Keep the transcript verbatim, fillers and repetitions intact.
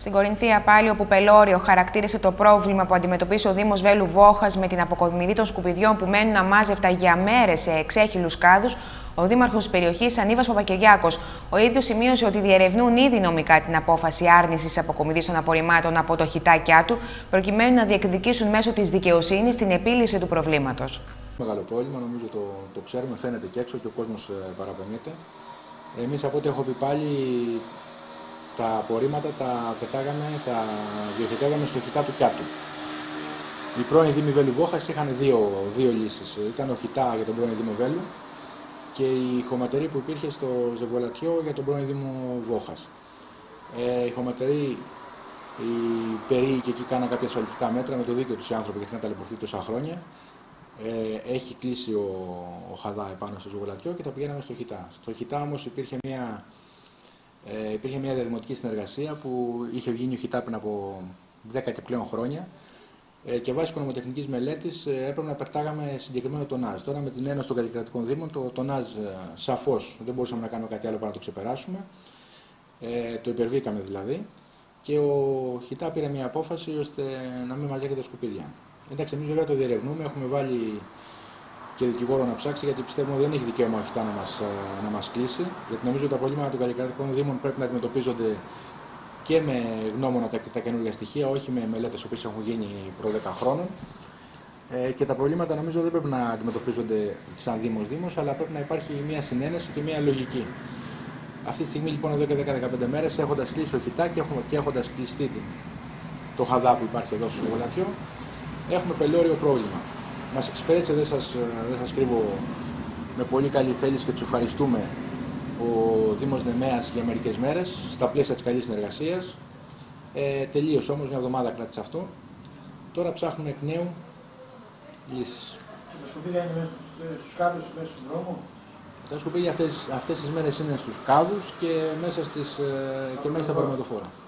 Στην Κορινθία πάλι, όπου Πελώριο χαρακτήρισε το πρόβλημα που αντιμετωπίσει ο Δήμος Βέλου Βόχας με την αποκομιδή των σκουπιδιών που μένουν αμάζευτα για μέρες σε εξέχυλους κάδους, ο Δήμαρχος της περιοχής, Ανίβας Παπακυριάκος, ο ίδιος σημείωσε ότι διερευνούν ήδη νομικά την απόφαση άρνησης αποκομιδής των απορριμμάτων από το χιτάκιά του, προκειμένου να διεκδικήσουν μέσω της δικαιοσύνης την επίλυση του προβλήματος. Μεγάλο πρόβλημα, νομίζω το, το ξέρουμε, φαίνεται και έξω και ο κόσμος παραπονιέται. Εμείς, από ό,τι έχω πει πάλι, τα απορρίμματα τα πετάγαμε, τα διοχετεύαμε στο χιτά του Κιάτου. Οι πρώην Δήμοι Βέλου Βόχας είχαν δύο, δύο λύσεις. Ήταν ο χιτά για τον πρώην Δήμο Βέλου και η χωματερή που υπήρχε στο Ζεβολατιό για τον πρώην Δήμο Βόχας. Ε, η χωματερή, οι περί και εκεί κάναν κάποια ασφαλιστικά μέτρα με το δίκαιο τους οι άνθρωποι, γιατί είχαν ταλαιπωρηθεί τόσα χρόνια. Ε, έχει κλείσει ο, ο Χαδά επάνω στο Ζεβολατιό και τα πηγαίναμε στο χιτά. Στο χιτά όμως υπήρχε μια, ε, υπήρχε μια διαδημοτική συνεργασία που είχε γίνει ο χιτά πριν από δέκα και πλέον χρόνια. Και βάσει οικονομοτεχνικής μελέτης έπρεπε να πετάγαμε συγκεκριμένο τονάζ. Τώρα με την ένωση των καλλικρατικών δήμων, το τονάζ σαφώς δεν μπορούσαμε να κάνουμε κάτι άλλο παρά να το ξεπεράσουμε. Ε, το υπερβήκαμε δηλαδή. Και ο χιτά πήρε μια απόφαση ώστε να μην μαζεύεται τα σκουπίδια. Εντάξει, εμείς βέβαια το διερευνούμε, έχουμε βάλει και δικηγόρο να ψάξει, γιατί πιστεύουμε ότι δεν έχει δικαίωμα ο χιτά να μας, να μας κλείσει. Γιατί νομίζω ότι τα προβλήματα των καλλικρατικών δήμων πρέπει να αντιμετωπίζονται και με γνώμονα τα, τα καινούργια στοιχεία, όχι με μελέτες που έχουν γίνει προ δέκα χρόνων. Ε, και τα προβλήματα νομίζω δεν πρέπει να αντιμετωπίζονται σαν Δήμος Δήμος, αλλά πρέπει να υπάρχει μια συνένεση και μια λογική. Αυτή τη στιγμή λοιπόν εδώ και δέκα με δεκαπέντε μέρες, έχοντας κλείσει ο χιτά και, έχουμε, και έχοντας κλειστεί το Χαδά που υπάρχει εδώ στο Ζεβολατιό, έχουμε πελώριο πρόβλημα. Μας εξυπηρέτησε, δεν σας, δεν σας κρύβω, με πολύ καλή θέληση και τους ευχαριστούμε, ο Δήμος Νεμέας για μερικές μέρες, στα πλαίσια της καλής συνεργασίας. Ε, τελείωσε όμως, μια εβδομάδα κράτησε αυτό. Τώρα ψάχνουμε εκ νέου λύσεις. Και τα σκουπίδια είναι μέσα στους κάδους, μέσα στον δρόμο? Τα σκουπίδια αυτές, αυτές τις μέρες είναι στους κάδους και μέσα, στις, και μέσα στα παρματοφόρα.